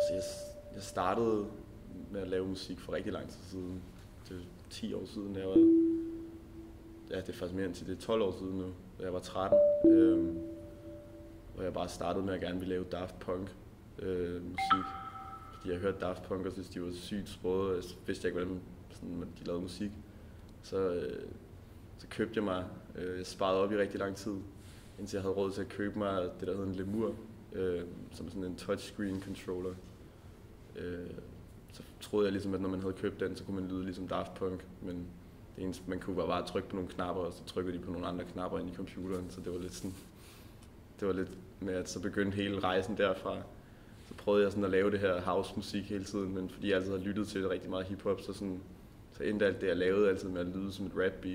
Jeg startede med at lave musik for rigtig lang tid siden. Det er 10 år siden, ja, det er faktisk mere end 10, det er 12 år siden nu, da jeg var 13. Og jeg bare startede med at gerne ville lave Daft Punk musik. Fordi jeg hørte Daft Punk og synes, de var sygt sprøde, og så vidste jeg ikke, hvordan de lavede musik. Så købte jeg mig, jeg sparede op i rigtig lang tid, indtil jeg havde råd til at købe mig det, der hedder en lemur, som sådan en touchscreen controller. Så troede jeg ligesom, at når man havde købt den, så kunne man lyde ligesom Daft Punk, men det eneste man kunne var bare at trykke på nogle knapper, og så trykkede de på nogle andre knapper ind i computeren, så det var lidt med, at så begyndte hele rejsen derfra. Så prøvede jeg sådan at lave det her house-musik hele tiden, men fordi jeg altid havde lyttet til det rigtig meget hip-hop, så endte alt det, jeg lavede, altid med at lyde som et rap-beat.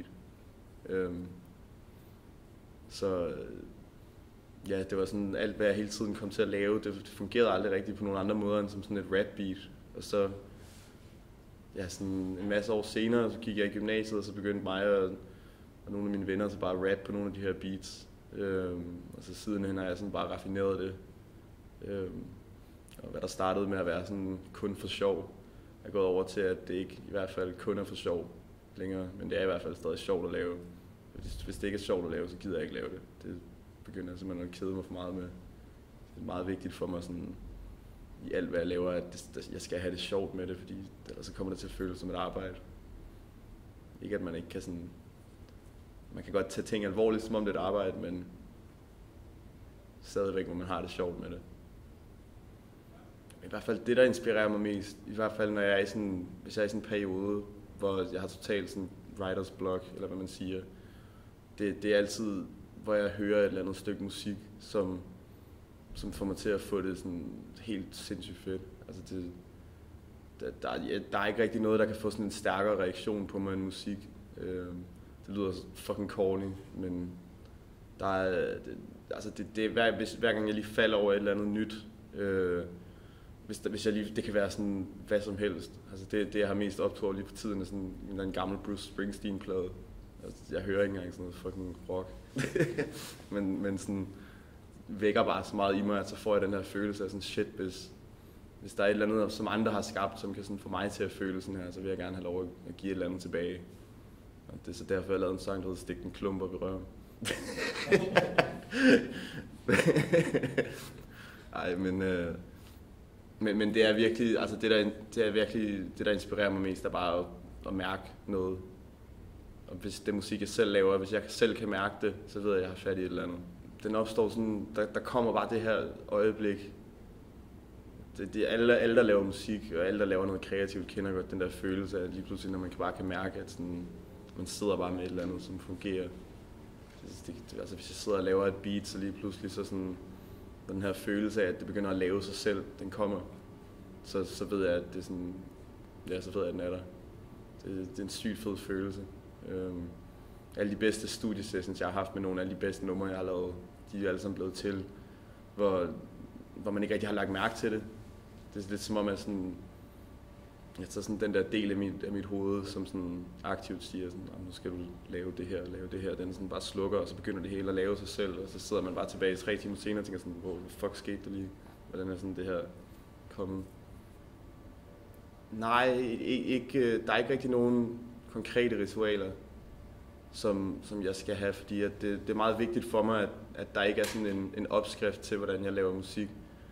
Ja, det var sådan alt, hvad jeg hele tiden kom til at lave, det fungerede aldrig rigtigt på nogle andre måder end som sådan et rap-beat. Og så, ja, sådan en masse år senere, så gik jeg i gymnasiet, og så begyndte mig og nogle af mine venner så bare at rap på nogle af de her beats. Og så sidenhen har jeg sådan bare raffineret det. Og hvad der startede med at være sådan kun for sjov, er gået over til, at det ikke i hvert fald kun er for sjov længere, men det er i hvert fald stadig sjovt at lave. Hvis det ikke er sjovt at lave, så gider jeg ikke lave det. Det begynder jeg simpelthen at kede mig for meget med. Det er meget vigtigt for mig sådan, i alt hvad jeg laver, at jeg skal have det sjovt med det, fordi ellers så kommer det til at føles som et arbejde. Ikke at man ikke kan sådan, man kan godt tage ting alvorligt, som om det er et arbejde, men stadigvæk, hvor man har det sjovt med det. I hvert fald det, der inspirerer mig mest, i hvert fald når jeg er i sådan, hvis jeg er i sådan en periode, hvor jeg har totalt sådan writer's block, eller hvad man siger, det er altid, hvor jeg hører et eller andet stykke musik, som får mig til at få det sådan helt sindssygt fedt. Altså der er ikke rigtig noget, der kan få sådan en stærkere reaktion på mig end musik. Det lyder fucking corny, men der er, det er hver gang jeg lige falder over et eller andet nyt, hvis jeg lige, det kan være sådan hvad som helst. Altså det jeg har mest optog lige på tiden er sådan en gammel Bruce Springsteen-plade. Altså, jeg hører ikke engang sådan noget fucking rock. men sådan vækker bare så meget i mig, at så får jeg den her følelse af sådan shit, hvis der er et eller andet, som andre har skabt, som kan sådan få mig til at føle sådan her, så vil jeg gerne have lov at give et eller andet tilbage. Og det er så derfor, jeg lavede en sang, der hedder Stik den klump op i røven. Ej, men det er virkelig, altså det der inspirerer mig mest, er bare at mærke noget. Og hvis det musik, jeg selv laver, hvis jeg selv kan mærke det, så ved jeg, at jeg har fat i et eller andet. Den opstår sådan, der kommer bare det her øjeblik. Alle, der laver musik, og alle, der laver noget kreativt, kender godt den der følelse af lige pludselig, når man bare kan mærke, at sådan, man sidder bare med et eller andet, som fungerer. Altså hvis jeg sidder og laver et beat, så lige pludselig så sådan, den her følelse af, at det begynder at lave sig selv, den kommer. Så ved jeg, at det er sådan, ja, så ved jeg, at den er der. Det er en sygt fed følelse. Alle de bedste studiesessions, jeg har haft med nogle af de bedste numre, jeg har lavet, de er alle sammen blevet til, hvor man ikke rigtig har lagt mærke til det. Det er lidt som om, at sådan, jeg tager sådan den der del af mit hoved, som sådan aktivt siger, sådan, nu skal du lave det her, den sådan bare slukker, og så begynder det hele at lave sig selv, og så sidder man bare tilbage 3 timer senere og tænker sådan, hvor fuck skete der lige? Hvordan er sådan det her kommet? Nej, ikke, der er ikke rigtig nogen konkrete ritualer, som jeg skal have, fordi at det er meget vigtigt for mig, at der ikke er sådan en opskrift til, hvordan jeg laver musik.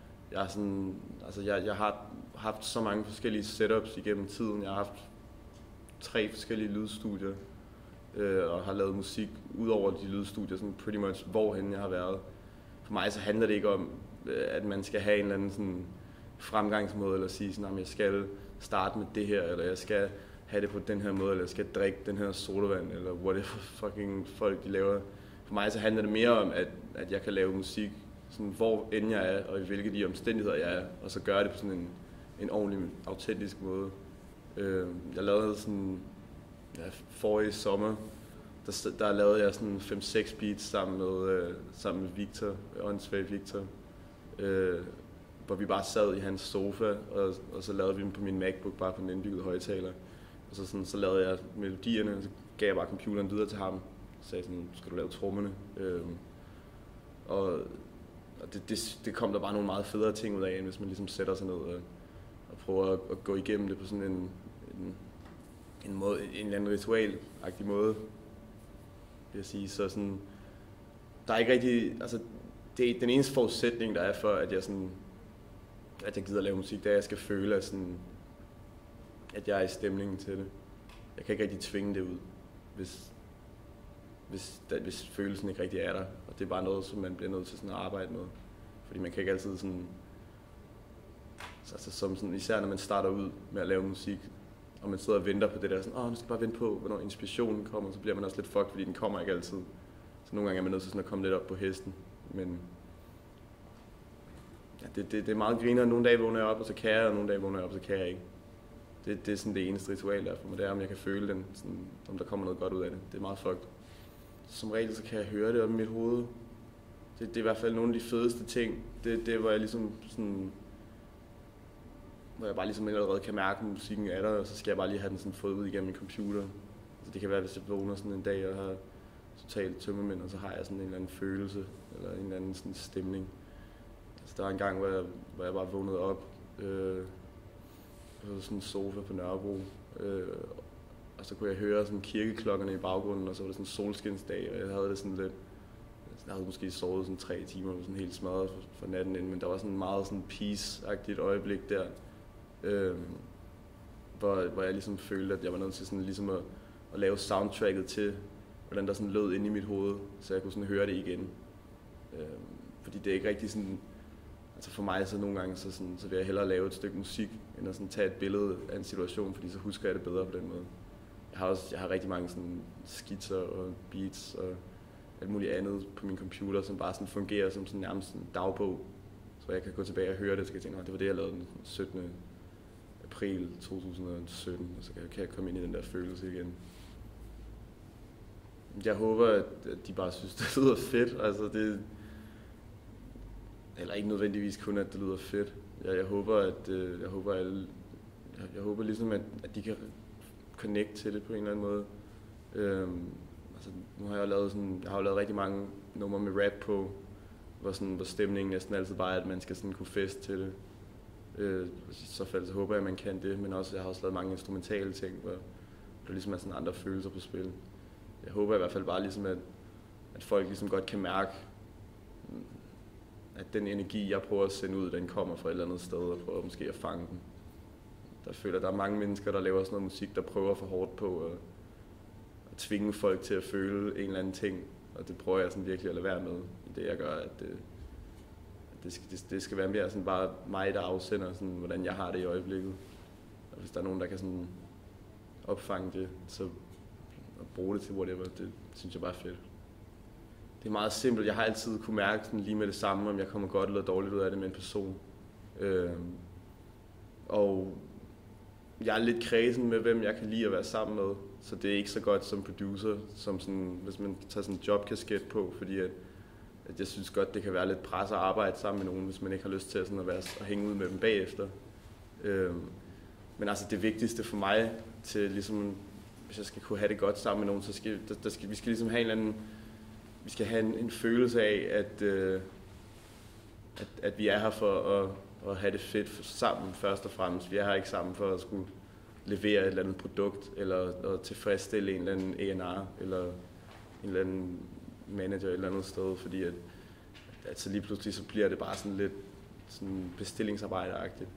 Jeg har haft så mange forskellige setups igennem tiden. Jeg har haft 3 forskellige lydstudier, og har lavet musik ud over de lydstudier, sådan pretty much hvorhen jeg har været. For mig så handler det ikke om, at man skal have en eller anden sådan fremgangsmåde, eller sige sådan, at jeg skal starte med det her, eller jeg skal have det på den her måde, eller jeg skal drikke den her sodavand, eller whatever fucking folk de laver. For mig så handler det mere om, at jeg kan lave musik, sådan, hvor end jeg er, og i hvilke de omstændigheder jeg er, og så gøre det på sådan en ordentlig, autentisk måde. Jeg lavede sådan, forrige sommer, der lavede jeg sådan 5-6 beats sammen med Victor, åndssvag Victor, hvor vi bare sad i hans sofa, og så lavede vi dem på min MacBook, bare på den indbyggede højtaler. Og så lavede jeg melodierne, og så gav jeg bare computeren videre til ham. Så sagde sådan, skal du lave trommerne? Og og det kom der bare nogle meget federe ting ud af, end hvis man ligesom sætter sig ned og prøver at gå igennem det på sådan en måde, en eller anden ritualagtig måde, vil jeg sige. Så sådan, der er ikke rigtig, altså det er den eneste forudsætning, der er for, at jeg gider lave musik, det er, at jeg skal føle, at jeg er i stemningen til det. Jeg kan ikke rigtig tvinge det ud, hvis følelsen ikke rigtig er der. Og det er bare noget, som man bliver nødt til sådan at arbejde med. Fordi man kan ikke altid sådan, altså som sådan, især når man starter ud med at lave musik, og man sidder og venter på det der, sådan, nu skal bare vente på, hvornår inspirationen kommer, så bliver man også lidt fucked, fordi den kommer ikke altid. Så nogle gange er man nødt til sådan at komme lidt op på hesten. Men ja, det er meget griner. Nogle dage vågner jeg op, og så kan jeg, og nogle dage vågner jeg op, og så kan jeg ikke. Det er sådan det eneste ritual der for mig, det er, om jeg kan føle den, sådan, om der kommer noget godt ud af det. Det er meget fucked. Som regel så kan jeg høre det op i mit hoved. Det er i hvert fald nogle af de fedeste ting. Det hvor jeg ligesom sådan, hvor jeg bare ligesom allerede kan mærke, at musikken er der, og så skal jeg bare lige have den sådan fået ud igennem min computer. Så det kan være, hvis jeg vågner sådan en dag og har totalt tømmermænd, og så har jeg sådan en eller anden følelse, eller en eller anden sådan stemning. Altså, der var en gang, hvor jeg bare vågnede op på sådan en sofa på Nørrebro, og så kunne jeg høre sådan kirkeklokkerne i baggrunden, og så var det sådan en solskinsdag, og jeg havde det sådan lidt, jeg havde måske sovet sådan 3 timer, og sådan helt smadret for natten inden, men der var sådan meget sådan peace-agtigt øjeblik der, hvor jeg ligesom følte, at jeg var nødt til sådan ligesom at lave soundtracket til, hvordan der sådan lød inde i mit hoved, så jeg kunne sådan høre det igen. Fordi det er ikke rigtig sådan, altså for mig så nogle gange, så vil jeg hellere lave et stykke musik, end at sådan tage et billede af en situation, fordi så husker jeg det bedre på den måde. Jeg har rigtig mange sådan skitser og beats og alt muligt andet på min computer, som bare sådan fungerer som sådan nærmest en dagbog, så jeg kan gå tilbage og høre det, så kan jeg tænke, det var det, jeg lavede den 17. april 2017, og så kan jeg komme ind i den der følelse igen. Jeg håber, at de bare synes, det lyder fedt. Altså det, eller ikke nødvendigvis kun, at det lyder fedt. Jeg håber ligesom, at de kan connect til det på en eller anden måde. Altså, nu har jeg jo lavet rigtig mange numre med rap på, hvor stemningen næsten altid bare er, at man skal sådan kunne feste til det. I så fald så håber jeg, at man kan det, men også jeg har også lavet mange instrumentale ting, hvor der ligesom er sådan andre følelser på spil. Jeg håber i hvert fald bare ligesom, at folk ligesom godt kan mærke, at den energi, jeg prøver at sende ud, den kommer fra et eller andet sted, og prøver måske at fange den. Der føler, at der er mange mennesker, der laver sådan noget musik, der prøver for hårdt på at tvinge folk til at føle en eller anden ting, og det prøver jeg sådan virkelig at lade være med i det, jeg gør, at det skal være mere sådan bare mig, der afsender, sådan, hvordan jeg har det i øjeblikket. Og hvis der er nogen, der kan sådan opfange det, så at bruge det til whatever, det synes jeg bare er fedt. Det er meget simpelt. Jeg har altid kunne mærke sådan lige med det samme, om jeg kommer godt eller dårligt ud af det med en person. Og jeg er lidt kredsen med, hvem jeg kan lide at være sammen med, så det er ikke så godt som producer, som sådan, hvis man tager sådan en jobkasket på, fordi at jeg synes godt, det kan være lidt pres at arbejde sammen med nogen, hvis man ikke har lyst til sådan at hænge ud med dem bagefter. Men altså det vigtigste for mig til ligesom, hvis jeg skal kunne have det godt sammen med nogen, så skal vi skal ligesom have en eller anden, vi skal have en følelse af, at vi er her for at have det fedt sammen først og fremmest. Vi er her ikke sammen for at skulle levere et eller andet produkt, eller at tilfredsstille en eller anden A&R, eller en eller anden manager et eller andet sted, fordi at så lige pludselig så bliver det bare sådan lidt sådan bestillingsarbejderagtigt.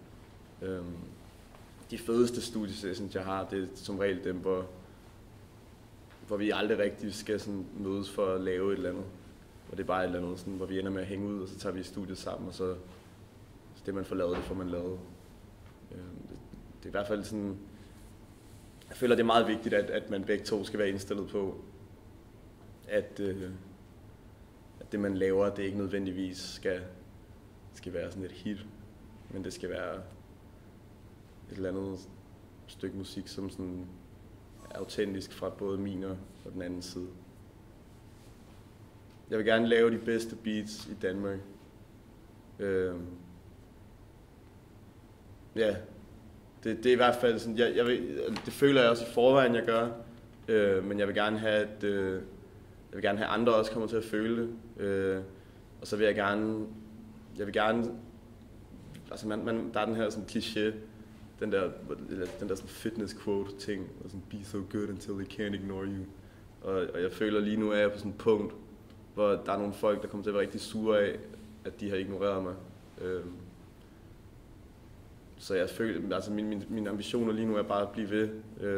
De fedeste studiesessions, jeg har, det er som regel dem, hvor vi aldrig rigtig skal sådan mødes for at lave et eller andet. Hvor det er bare et eller andet, sådan, hvor vi ender med at hænge ud, og så tager vi i studiet sammen, og så det man får lavet, det får man lavet. Det er i hvert fald sådan, jeg føler, det er meget vigtigt, at man begge to skal være indstillet på, at det man laver, det ikke nødvendigvis skal være sådan et hit, men det skal være et eller andet stykke musik, som sådan er autentisk fra både min og den anden side. Jeg vil gerne lave de bedste beats i Danmark. Ja, det er i hvert fald sådan, det føler jeg også i forvejen, jeg gør, men jeg vil gerne have, andre også kommer til at føle det, og så vil jeg gerne jeg vil gerne, altså der er den her sådan kliché, den der sådan fitness quote ting, og sådan, be so good until they can't ignore you. Og jeg føler lige nu er jeg på sådan et punkt, hvor der er nogle folk, der kommer til at være rigtig sure af, at de har ignoreret mig. Så jeg føler, altså mine ambitioner lige nu er bare at blive ved,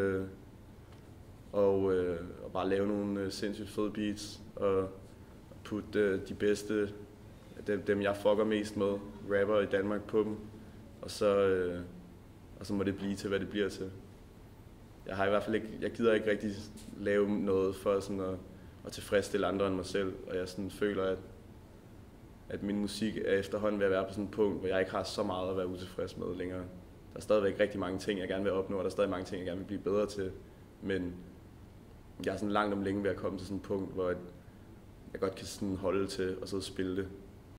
og bare lave nogle sindssygt fede beats, og putte de bedste, dem jeg fucker mest med, rapper i Danmark på dem, og så må det blive til, hvad det bliver til. Jeg har i hvert fald ikke, jeg gider ikke rigtig lave noget for sådan at tilfredsstille andre end mig selv, og jeg sådan føler, at min musik er efterhånden ved at være på sådan et punkt, hvor jeg ikke har så meget at være utilfreds med længere. Der er stadigvæk rigtig mange ting, jeg gerne vil opnå, og der er stadig mange ting, jeg gerne vil blive bedre til, men jeg er sådan langt om længe ved at komme til sådan et punkt, hvor jeg godt kan sådan holde til og så spille det